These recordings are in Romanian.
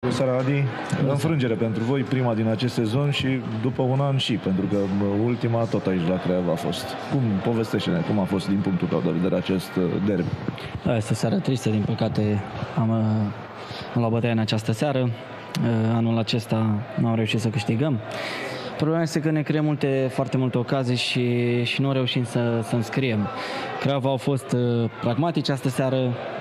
Bună seara, Adi. Înfrângere pentru voi, prima din acest sezon și după un an și, pentru că ultima tot aici la Craiova a fost. Povestește-ne, cum a fost din punctul tău de vedere acest derby? Da, este o seară tristă, din păcate am luat bătaia în această seară. Anul acesta nu am reușit să câștigăm. Problema este că ne creăm foarte multe ocazii și nu reușim să înscriem. Craiova au fost pragmatici astă seară.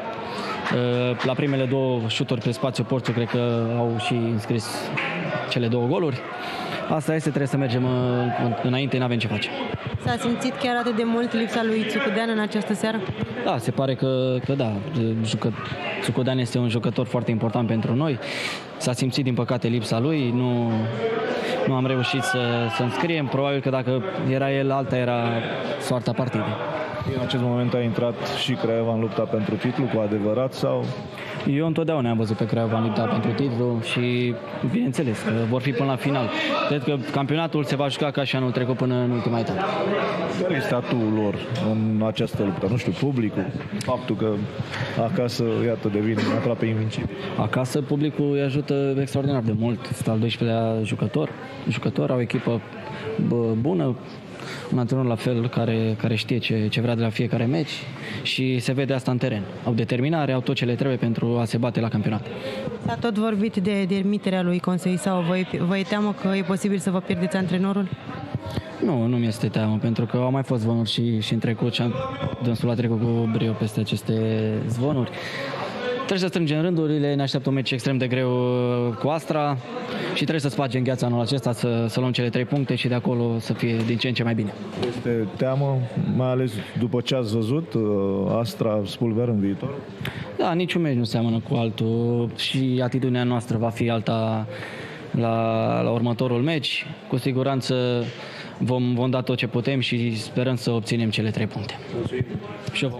La primele două șuturi pe spațiu Porțu, cred că au și înscris cele două goluri. Asta este, trebuie să mergem înainte, nu avem ce face. S-a simțit chiar atât de mult lipsa lui Țucudean în această seară? Da, se pare că da. Țucudean este un jucător foarte important pentru noi. S-a simțit, din păcate, lipsa lui. Nu am reușit să înscriem. Probabil că dacă era el, alta era soarta partidei. În acest moment a intrat și Craiova în lupta pentru titlu, cu adevărat, sau? Eu întotdeauna am văzut pe Craiova în lupta pentru titlu și, bineînțeles, că vor fi până la final. Cred că campionatul se va juca ca și anul trecut până în ultima etapă. Care este statutul lor în această luptă? Nu știu, publicul, faptul că acasă, iată, devine aproape invincibil. Acasă publicul îi ajută extraordinar de mult. Este al 12-lea jucător, au o echipă bună, un antrenor la fel care știe ce vrea de la fiecare meci și se vede asta în teren. Au determinare, au tot ce le trebuie pentru a se bate la campionat. S-a tot vorbit de demiterea lui Conceição. Vă e teamă că e posibil să vă pierdeți antrenorul? Nu mi-este teamă, pentru că au mai fost zvonuri și în trecut și dânsul a trecut cu brio peste aceste zvonuri. Trebuie să strângem rândurile, ne așteaptă un meci extrem de greu cu Astra și trebuie să spargem gheața anul acesta, să luăm cele 3 puncte și de acolo să fie din ce în ce mai bine. Este teamă, mai ales după ce ați văzut Astra spulber în viitor? Da, niciun meci nu seamănă cu altul și atitudinea noastră va fi alta la următorul meci. Cu siguranță vom da tot ce putem și sperăm să obținem cele 3 puncte.